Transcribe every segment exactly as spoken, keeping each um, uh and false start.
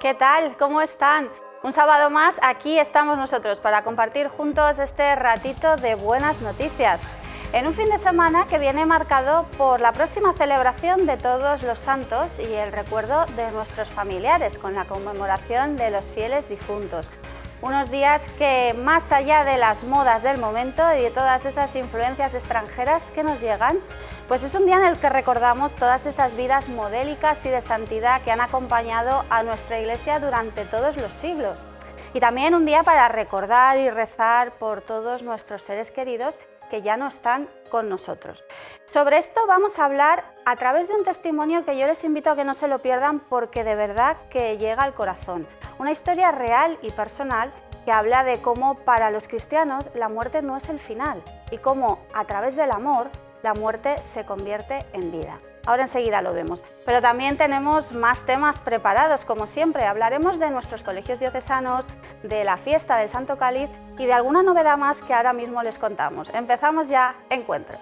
¿Qué tal? ¿Cómo están? Un sábado más, aquí estamos nosotros para compartir juntos este ratito de buenas noticias. En un fin de semana que viene marcado por la próxima celebración de todos los santos y el recuerdo de nuestros familiares con la conmemoración de los fieles difuntos. Unos días que, más allá de las modas del momento y de todas esas influencias extranjeras que nos llegan, pues es un día en el que recordamos todas esas vidas modélicas y de santidad que han acompañado a nuestra Iglesia durante todos los siglos. Y también un día para recordar y rezar por todos nuestros seres queridos que ya no están con nosotros. Sobre esto vamos a hablar a través de un testimonio que yo les invito a que no se lo pierdan porque de verdad que llega al corazón. Una historia real y personal que habla de cómo para los cristianos la muerte no es el final y cómo a través del amor la muerte se convierte en vida. Ahora enseguida lo vemos, pero también tenemos más temas preparados, como siempre. Hablaremos de nuestros colegios diocesanos, de la fiesta del Santo Cáliz y de alguna novedad más que ahora mismo les contamos. Empezamos ya Encuentros.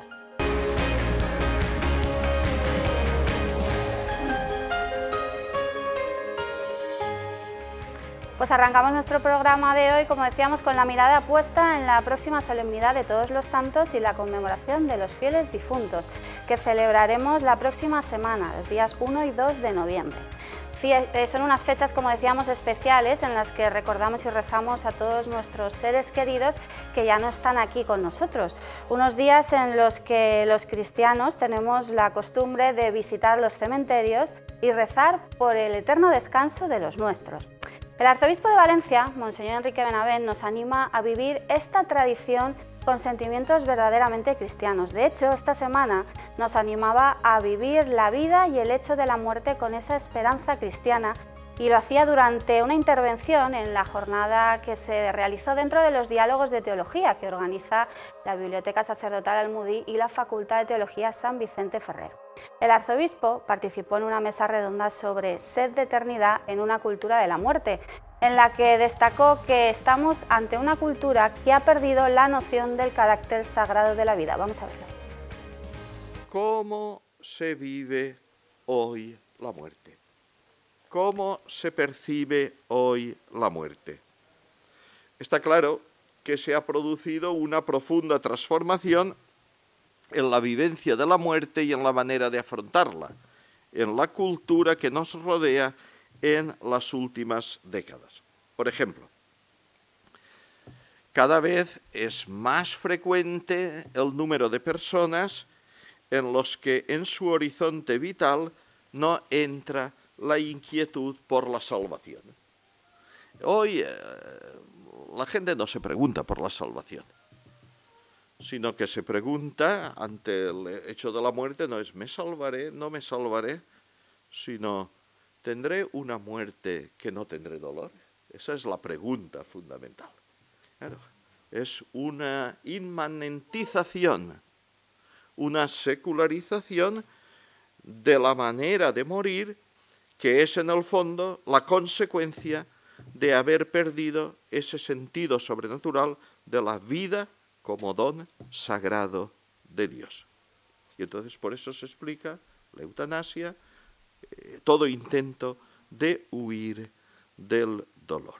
Pues arrancamos nuestro programa de hoy, como decíamos, con la mirada puesta en la próxima solemnidad de todos los santos y la conmemoración de los fieles difuntos, que celebraremos la próxima semana, los días uno y dos de noviembre. Son unas fechas, como decíamos, especiales en las que recordamos y rezamos a todos nuestros seres queridos que ya no están aquí con nosotros. Unos días en los que los cristianos tenemos la costumbre de visitar los cementerios y rezar por el eterno descanso de los nuestros. El arzobispo de Valencia, Monseñor Enrique Benavent, nos anima a vivir esta tradición con sentimientos verdaderamente cristianos. De hecho, esta semana nos animaba a vivir la vida y el hecho de la muerte con esa esperanza cristiana y lo hacía durante una intervención en la jornada que se realizó dentro de los diálogos de teología que organiza la Biblioteca Sacerdotal Almudí y la Facultad de Teología San Vicente Ferrer. El arzobispo participó en una mesa redonda sobre sed de eternidad en una cultura de la muerte, en la que destacó que estamos ante una cultura que ha perdido la noción del carácter sagrado de la vida. Vamos a verlo. ¿Cómo se vive hoy la muerte? ¿Cómo se percibe hoy la muerte? Está claro que se ha producido una profunda transformación en la vivencia de la muerte y en la manera de afrontarla, en la cultura que nos rodea en las últimas décadas. Por ejemplo, cada vez es más frecuente el número de personas en los que en su horizonte vital no entra la inquietud por la salvación. Hoy eh, la gente no se pregunta por la salvación, sino que se pregunta ante el hecho de la muerte, no es ¿me salvaré, no me salvaré?, sino ¿tendré una muerte que no tendré dolor? Esa es la pregunta fundamental. Claro, es una inmanentización, una secularización de la manera de morir que es en el fondo la consecuencia de haber perdido ese sentido sobrenatural de la vida como don sagrado de Dios. Y entonces por eso se explica la eutanasia, eh, todo intento de huir del dolor.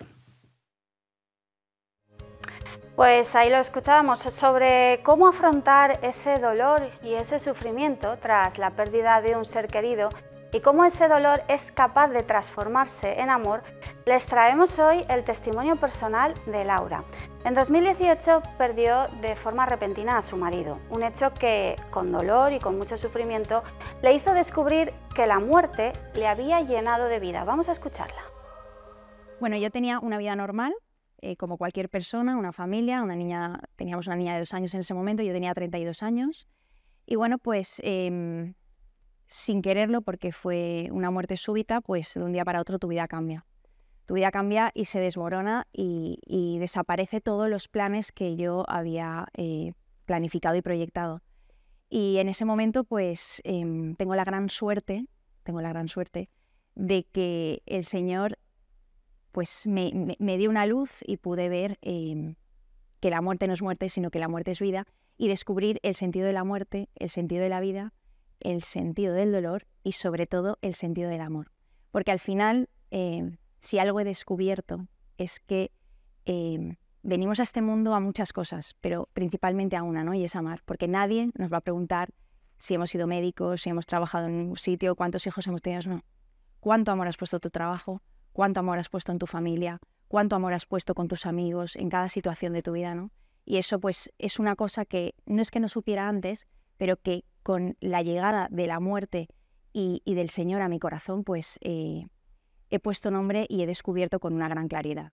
Pues ahí lo escuchábamos sobre cómo afrontar ese dolor y ese sufrimiento tras la pérdida de un ser querido y cómo ese dolor es capaz de transformarse en amor. Les traemos hoy el testimonio personal de Laura. En dos mil dieciocho perdió de forma repentina a su marido, un hecho que, con dolor y con mucho sufrimiento, le hizo descubrir que la muerte le había llenado de vida. Vamos a escucharla. Bueno, yo tenía una vida normal, eh, como cualquier persona, una familia, una niña, teníamos una niña de dos años en ese momento, yo tenía treinta y dos años, y bueno, pues eh, sin quererlo, porque fue una muerte súbita, pues de un día para otro tu vida cambia. Tu vida cambia y se desmorona y, y desaparece todos los planes que yo había eh, planificado y proyectado. Y en ese momento, pues eh, tengo la gran suerte, tengo la gran suerte de que el Señor pues me, me, me dio una luz y pude ver eh, que la muerte no es muerte, sino que la muerte es vida, y descubrir el sentido de la muerte, el sentido de la vida, el sentido del dolor y sobre todo el sentido del amor. Porque al final, eh, si algo he descubierto es que eh, venimos a este mundo a muchas cosas, pero principalmente a una, ¿no? Y es amar, porque nadie nos va a preguntar si hemos sido médicos, si hemos trabajado en un sitio, cuántos hijos hemos tenido, no. ¿Cuánto amor has puesto en tu trabajo? ¿Cuánto amor has puesto en tu familia? ¿Cuánto amor has puesto con tus amigos en cada situación de tu vida, ¿no? Y eso pues es una cosa que no es que no supiera antes, pero que con la llegada de la muerte y, y del Señor a mi corazón, pues eh, he puesto nombre y he descubierto con una gran claridad.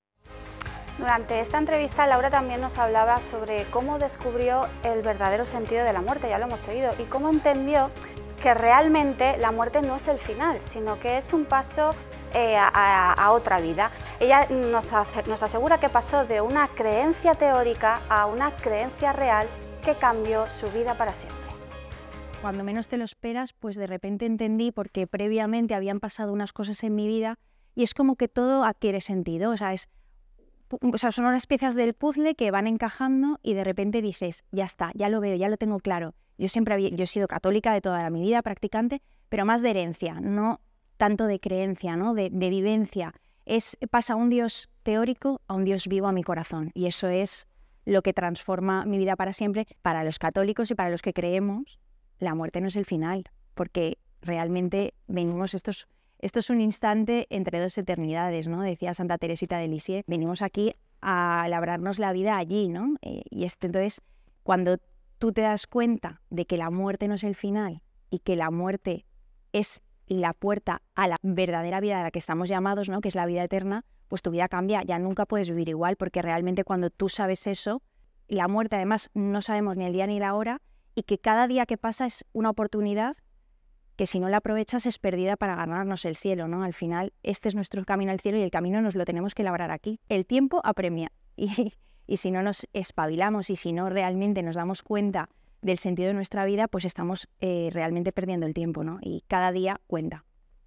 Durante esta entrevista, Laura también nos hablaba sobre cómo descubrió el verdadero sentido de la muerte, ya lo hemos oído, y cómo entendió que realmente la muerte no es el final, sino que es un paso eh, a, a otra vida. Ella nos, hace, nos asegura que pasó de una creencia teórica a una creencia real que cambió su vida para siempre. Cuando menos te lo esperas, pues de repente entendí, porque previamente habían pasado unas cosas en mi vida y es como que todo adquiere sentido, o sea, es, o sea, son unas piezas del puzzle que van encajando y de repente dices, ya está, ya lo veo, ya lo tengo claro. Yo siempre había, yo he sido católica de toda mi vida, practicante, pero más de herencia, no tanto de creencia, ¿no? de, de vivencia. Es, pasa un Dios teórico a un Dios vivo a mi corazón y eso es lo que transforma mi vida para siempre. Para los católicos y para los que creemos, la muerte no es el final, porque realmente venimos, esto es, esto es un instante entre dos eternidades, ¿no? Decía Santa Teresita de Lisieux, venimos aquí a labrarnos la vida allí, ¿no? Eh, y este, entonces, cuando tú te das cuenta de que la muerte no es el final y que la muerte es la puerta a la verdadera vida a la que estamos llamados, ¿no? Que es la vida eterna, pues tu vida cambia, ya nunca puedes vivir igual, porque realmente cuando tú sabes eso, la muerte además no sabemos ni el día ni la hora, y que cada día que pasa es una oportunidad que si no la aprovechas es perdida para ganarnos el cielo, ¿no? Al final este es nuestro camino al cielo y el camino nos lo tenemos que labrar aquí. El tiempo apremia y, y si no nos espabilamos y si no realmente nos damos cuenta del sentido de nuestra vida, pues estamos eh, realmente perdiendo el tiempo, ¿no? Y cada día cuenta.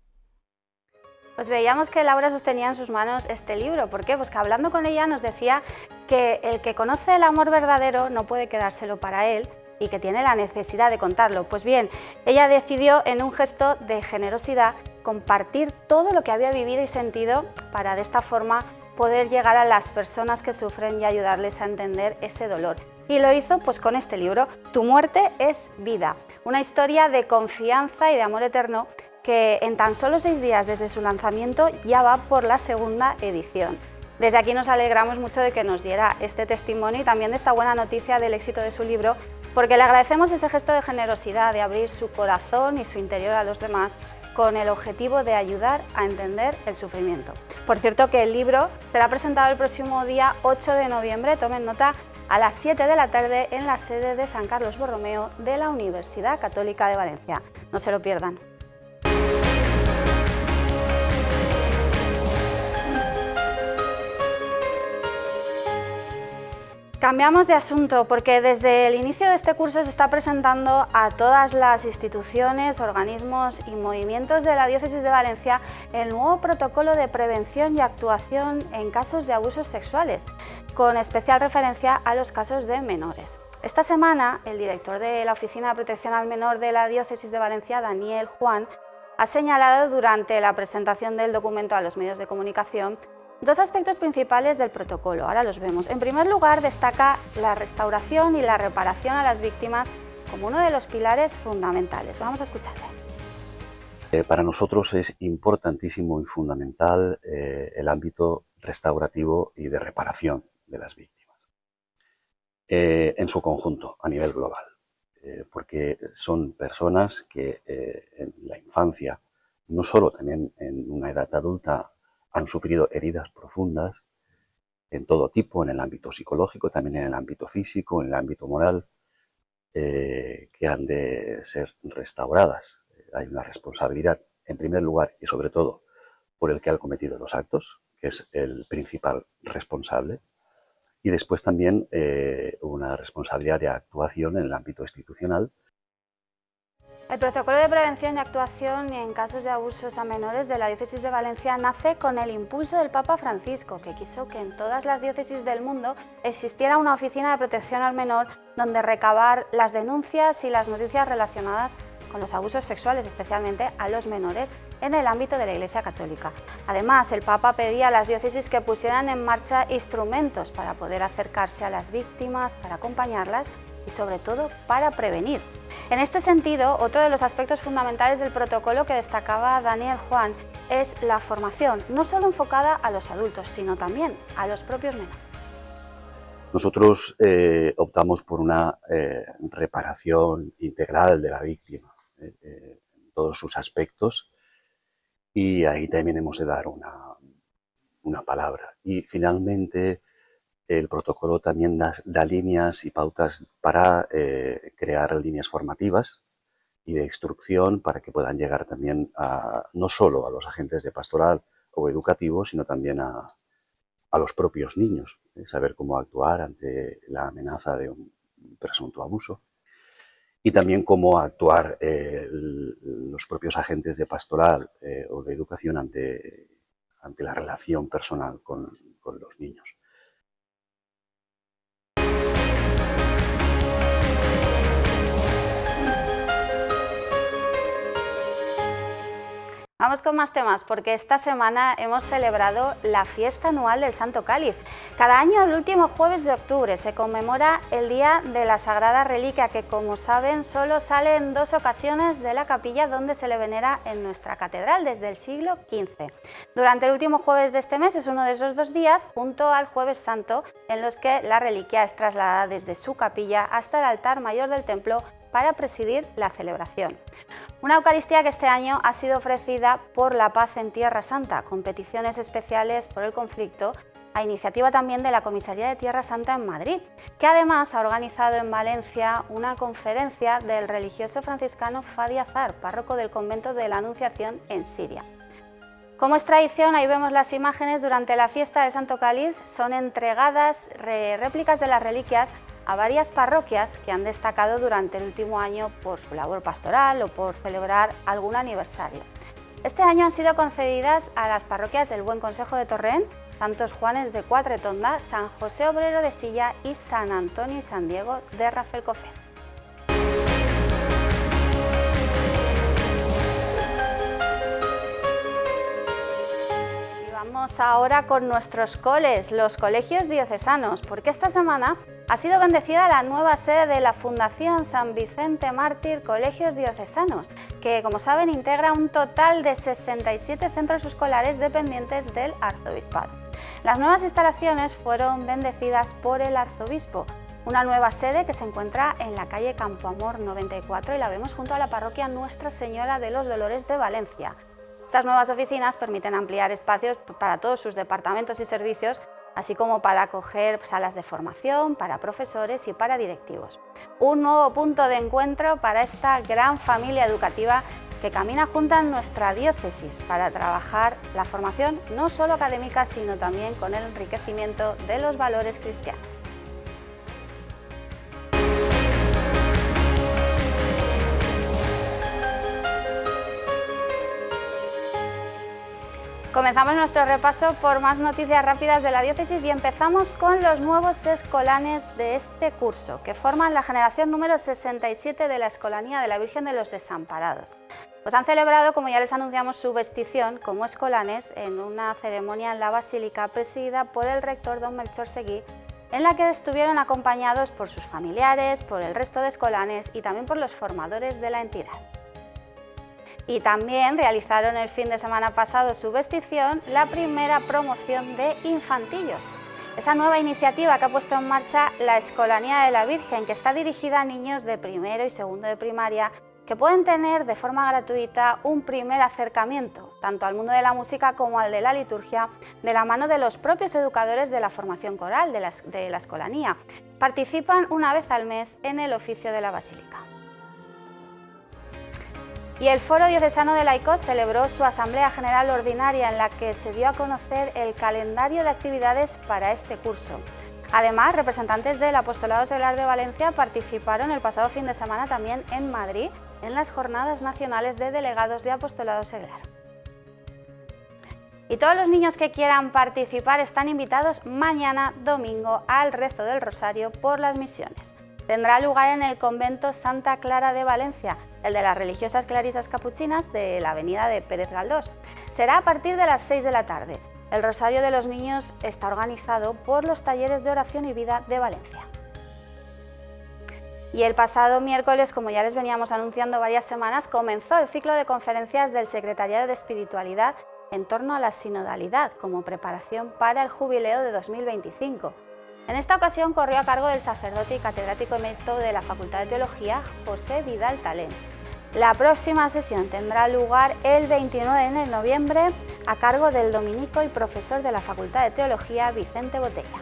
Pues veíamos que Laura sostenía en sus manos este libro. ¿Por qué? Pues que hablando con ella nos decía que el que conoce el amor verdadero no puede quedárselo para él y que tiene la necesidad de contarlo. Pues bien, ella decidió en un gesto de generosidad compartir todo lo que había vivido y sentido para de esta forma poder llegar a las personas que sufren y ayudarles a entender ese dolor. Y lo hizo pues con este libro, Tu muerte es vida, una historia de confianza y de amor eterno que en tan solo seis días desde su lanzamiento ya va por la segunda edición. Desde aquí nos alegramos mucho de que nos diera este testimonio y también de esta buena noticia del éxito de su libro, porque le agradecemos ese gesto de generosidad, de abrir su corazón y su interior a los demás con el objetivo de ayudar a entender el sufrimiento. Por cierto que el libro será presentado el próximo día ocho de noviembre, tomen nota, a las siete de la tarde en la sede de San Carlos Borromeo de la Universidad Católica de Valencia. No se lo pierdan. Cambiamos de asunto porque desde el inicio de este curso se está presentando a todas las instituciones, organismos y movimientos de la Diócesis de Valencia el nuevo protocolo de prevención y actuación en casos de abusos sexuales, con especial referencia a los casos de menores. Esta semana, el director de la Oficina de Protección al Menor de la Diócesis de Valencia, Daniel Juan, ha señalado durante la presentación del documento a los medios de comunicación dos aspectos principales del protocolo, ahora los vemos. En primer lugar, destaca la restauración y la reparación a las víctimas como uno de los pilares fundamentales. Vamos a escucharle. Eh, para nosotros es importantísimo y fundamental eh, el ámbito restaurativo y de reparación de las víctimas, eh, en su conjunto, a nivel global, eh, porque son personas que eh, en la infancia, no solo también en una edad adulta, han sufrido heridas profundas en todo tipo, en el ámbito psicológico, también en el ámbito físico, en el ámbito moral, eh, que han de ser restauradas. Hay una responsabilidad, en primer lugar y sobre todo, por el que ha cometido los actos, que es el principal responsable, y después también eh, una responsabilidad de actuación en el ámbito institucional. El protocolo de prevención y actuación en casos de abusos a menores de la Diócesis de Valencia nace con el impulso del Papa Francisco, que quiso que en todas las diócesis del mundo existiera una oficina de protección al menor donde recabar las denuncias y las noticias relacionadas con los abusos sexuales, especialmente a los menores, en el ámbito de la Iglesia Católica. Además, el Papa pedía a las diócesis que pusieran en marcha instrumentos para poder acercarse a las víctimas, para acompañarlas y sobre todo para prevenir. En este sentido, otro de los aspectos fundamentales del protocolo que destacaba Daniel Juan es la formación, no solo enfocada a los adultos, sino también a los propios menores. Nosotros eh, optamos por una eh, reparación integral de la víctima, eh, eh, en todos sus aspectos, y ahí también hemos de dar una, una palabra. Y finalmente, el protocolo también da, da líneas y pautas para eh, crear líneas formativas y de instrucción para que puedan llegar también a, no solo a los agentes de pastoral o educativo, sino también a, a los propios niños, eh, saber cómo actuar ante la amenaza de un presunto abuso y también cómo actuar eh, los propios agentes de pastoral eh, o de educación ante, ante la relación personal con, con los niños. Vamos con más temas, porque esta semana hemos celebrado la fiesta anual del Santo Cáliz. Cada año, el último jueves de octubre, se conmemora el Día de la Sagrada Reliquia, que, como saben, solo sale en dos ocasiones de la capilla donde se le venera en nuestra catedral, desde el siglo quince. Durante el último jueves de este mes es uno de esos dos días, junto al Jueves Santo, en los que la reliquia es trasladada desde su capilla hasta el altar mayor del templo para presidir la celebración. Una Eucaristía que este año ha sido ofrecida por la Paz en Tierra Santa, con peticiones especiales por el conflicto, a iniciativa también de la Comisaría de Tierra Santa en Madrid, que además ha organizado en Valencia una conferencia del religioso franciscano Fadi Azar, párroco del convento de la Anunciación en Siria. Como es tradición, ahí vemos las imágenes durante la fiesta del Santo Cáliz, son entregadas réplicas de las reliquias a varias parroquias que han destacado durante el último año por su labor pastoral o por celebrar algún aniversario. Este año han sido concedidas a las parroquias del Buen Consejo de Torrent, Santos Juanes de Cuatretonda, San José Obrero de Silla y San Antonio y San Diego de Rafelcofer. Vamos ahora con nuestros coles, los colegios diocesanos, porque esta semana ha sido bendecida la nueva sede de la Fundación San Vicente Mártir Colegios Diocesanos, que, como saben, integra un total de sesenta y siete centros escolares dependientes del arzobispado. Las nuevas instalaciones fueron bendecidas por el arzobispo, una nueva sede que se encuentra en la calle Campoamor noventa y cuatro y la vemos junto a la parroquia Nuestra Señora de los Dolores de Valencia. Estas nuevas oficinas permiten ampliar espacios para todos sus departamentos y servicios, así como para acoger salas de formación, para profesores y para directivos. Un nuevo punto de encuentro para esta gran familia educativa que camina junta en nuestra diócesis para trabajar la formación no solo académica, sino también con el enriquecimiento de los valores cristianos. Comenzamos nuestro repaso por más noticias rápidas de la diócesis y empezamos con los nuevos escolanes de este curso, que forman la generación número sesenta y siete de la Escolanía de la Virgen de los Desamparados. Pues han celebrado, como ya les anunciamos, su vestición como escolanes en una ceremonia en la Basílica presidida por el rector don Melchor Seguí, en la que estuvieron acompañados por sus familiares, por el resto de escolanes y también por los formadores de la entidad. Y también realizaron el fin de semana pasado su vestición la primera promoción de Infantillos, esa nueva iniciativa que ha puesto en marcha la Escolanía de la Virgen, que está dirigida a niños de primero y segundo de primaria que pueden tener de forma gratuita un primer acercamiento, tanto al mundo de la música como al de la liturgia, de la mano de los propios educadores de la formación coral de la, de la Escolanía. Participan una vez al mes en el oficio de la Basílica. Y el Foro Diocesano de Laicos celebró su Asamblea General Ordinaria, en la que se dio a conocer el calendario de actividades para este curso. Además, representantes del Apostolado Seglar de Valencia participaron el pasado fin de semana también en Madrid, en las Jornadas Nacionales de Delegados de Apostolado Seglar. Y todos los niños que quieran participar están invitados mañana, domingo, al rezo del Rosario por las misiones. Tendrá lugar en el convento Santa Clara de Valencia, el de las religiosas clarisas capuchinas de la avenida de Pérez Galdós. Será a partir de las seis de la tarde. El Rosario de los Niños está organizado por los Talleres de Oración y Vida de Valencia. Y el pasado miércoles, como ya les veníamos anunciando varias semanas, comenzó el ciclo de conferencias del Secretariado de Espiritualidad en torno a la sinodalidad como preparación para el jubileo de dos mil veinticinco. En esta ocasión corrió a cargo del sacerdote y catedrático emérito de la Facultad de Teología, José Vidal Talens. La próxima sesión tendrá lugar el veintinueve de noviembre a cargo del dominico y profesor de la Facultad de Teología, Vicente Botella.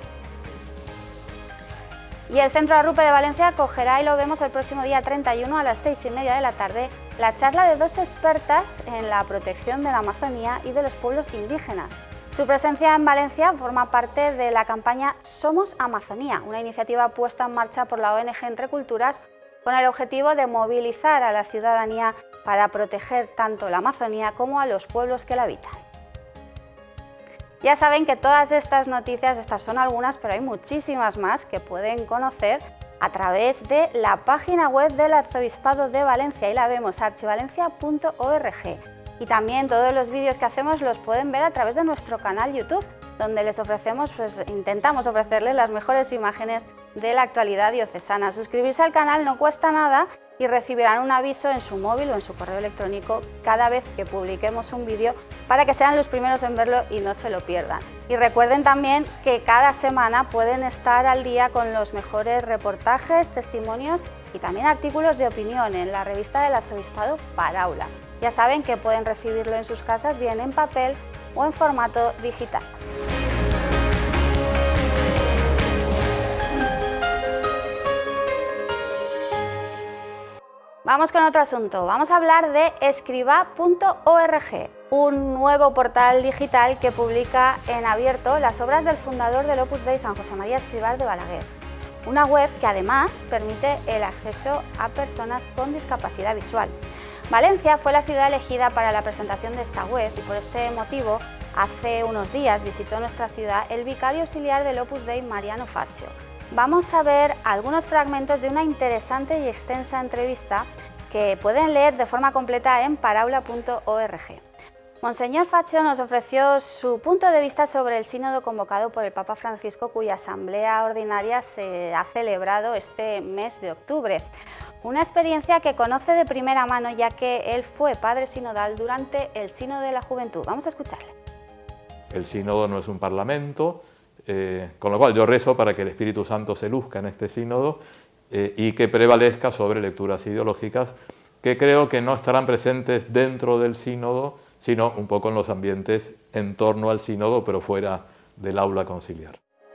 Y el Centro Arrupe de Valencia acogerá, y lo vemos el próximo día treinta y uno a las seis y media de la tarde, la charla de dos expertas en la protección de la Amazonía y de los pueblos indígenas. Su presencia en Valencia forma parte de la campaña Somos Amazonía, una iniciativa puesta en marcha por la O N G Entre Culturas con el objetivo de movilizar a la ciudadanía para proteger tanto la Amazonía como a los pueblos que la habitan. Ya saben que todas estas noticias, estas son algunas, pero hay muchísimas más que pueden conocer a través de la página web del Arzobispado de Valencia, y la vemos, archivalencia punto org. Y también todos los vídeos que hacemos los pueden ver a través de nuestro canal YouTube, donde les ofrecemos, pues intentamos ofrecerles las mejores imágenes de la actualidad diocesana. Suscribirse al canal no cuesta nada y recibirán un aviso en su móvil o en su correo electrónico cada vez que publiquemos un vídeo para que sean los primeros en verlo y no se lo pierdan. Y recuerden también que cada semana pueden estar al día con los mejores reportajes, testimonios y también artículos de opinión en la revista del Arzobispado Paraula. Ya saben que pueden recibirlo en sus casas bien en papel o en formato digital. Vamos con otro asunto. Vamos a hablar de escriba punto org, un nuevo portal digital que publica en abierto las obras del fundador del Opus Dei, San José María Escrivá de Balaguer. Una web que además permite el acceso a personas con discapacidad visual. Valencia fue la ciudad elegida para la presentación de esta web y por este motivo hace unos días visitó nuestra ciudad el vicario auxiliar del Opus Dei, Mariano Faccio. Vamos a ver algunos fragmentos de una interesante y extensa entrevista que pueden leer de forma completa en paraula punto org. Monseñor Faccio nos ofreció su punto de vista sobre el sínodo convocado por el Papa Francisco, cuya asamblea ordinaria se ha celebrado este mes de octubre. Una experiencia que conoce de primera mano, ya que él fue padre sinodal durante el Sínodo de la Juventud. Vamos a escucharle. El sínodo no es un parlamento, eh, con lo cual yo rezo para que el Espíritu Santo se luzca en este sínodo eh, y que prevalezca sobre lecturas ideológicas que creo que no estarán presentes dentro del sínodo, sino un poco en los ambientes en torno al sínodo, pero fuera del aula conciliar.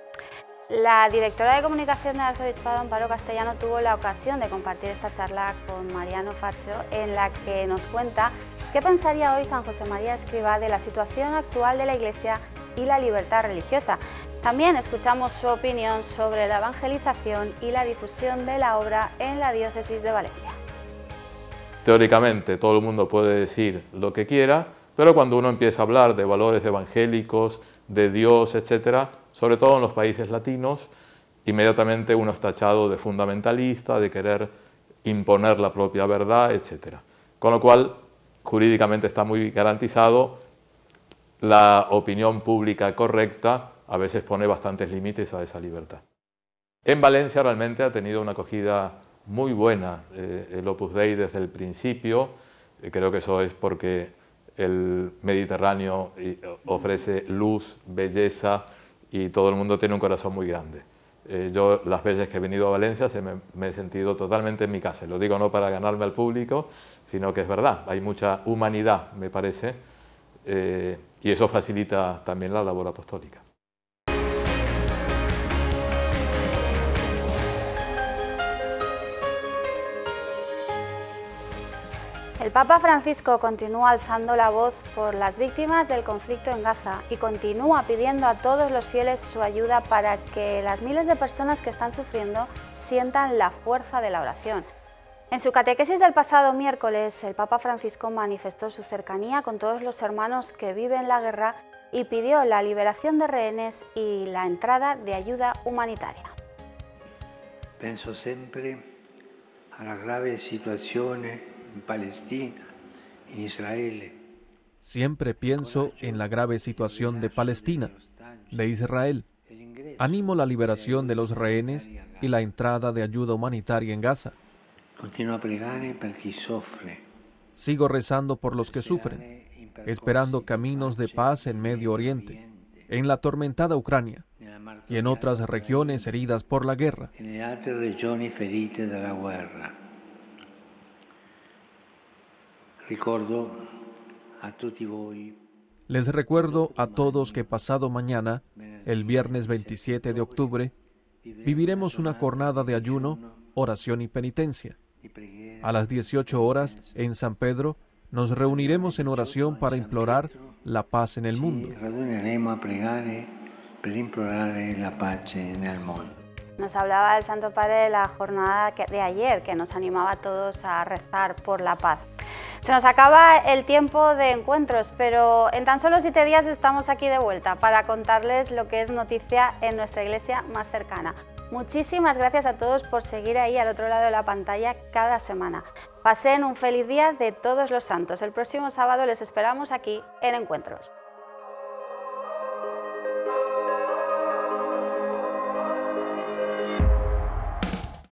La directora de comunicación del Arzobispado, Amparo Castellano, tuvo la ocasión de compartir esta charla con Mariano Faccio, en la que nos cuenta qué pensaría hoy San José María Escrivá de la situación actual de la Iglesia y la libertad religiosa. También escuchamos su opinión sobre la evangelización y la difusión de la obra en la diócesis de Valencia. Teóricamente todo el mundo puede decir lo que quiera, pero cuando uno empieza a hablar de valores evangélicos, de Dios, etcétera, sobre todo en los países latinos, inmediatamente uno es tachado de fundamentalista, de querer imponer la propia verdad, etcétera. Con lo cual, jurídicamente está muy garantizado, la opinión pública correcta a veces pone bastantes límites a esa libertad. En Valencia realmente ha tenido una acogida muy buena eh, el Opus Dei desde el principio. Eh, creo que eso es porque el Mediterráneo ofrece luz, belleza y todo el mundo tiene un corazón muy grande. Eh, yo las veces que he venido a Valencia se me, me he sentido totalmente en mi casa. Lo digo no para ganarme al público, sino que es verdad. Hay mucha humanidad, me parece, eh, y eso facilita también la labor apostólica. El Papa Francisco continúa alzando la voz por las víctimas del conflicto en Gaza y continúa pidiendo a todos los fieles su ayuda para que las miles de personas que están sufriendo sientan la fuerza de la oración. En su catequesis del pasado miércoles, el Papa Francisco manifestó su cercanía con todos los hermanos que viven la guerra y pidió la liberación de rehenes y la entrada de ayuda humanitaria. Penso sempre alla grave situazione en Palestina, en Israel. Siempre pienso en la grave situación de Palestina, de Israel. Animo la liberación de los rehenes y la entrada de ayuda humanitaria en Gaza. Continúo a pregare per chi soffre. Sigo rezando por los que sufren, esperando caminos de paz en Medio Oriente, en la atormentada Ucrania y en otras regiones heridas por la guerra. En altre regioni ferite dalla guerra. Ricordo a tutti voi. Les recuerdo a todos que pasado mañana, el viernes veintisiete de octubre, viviremos una jornada de ayuno, oración y penitencia. A las dieciocho horas, en San Pedro, nos reuniremos en oración para implorar la paz en el mundo. Radunaremos a pregare per implorare la pace nel mondo. Nos hablaba el Santo Padre de la jornada de ayer, que nos animaba a todos a rezar por la paz. Se nos acaba el tiempo de encuentros, pero en tan solo siete días estamos aquí de vuelta para contarles lo que es noticia en nuestra iglesia más cercana. Muchísimas gracias a todos por seguir ahí al otro lado de la pantalla cada semana. Pasen un feliz día de Todos los Santos. El próximo sábado les esperamos aquí en Encuentros.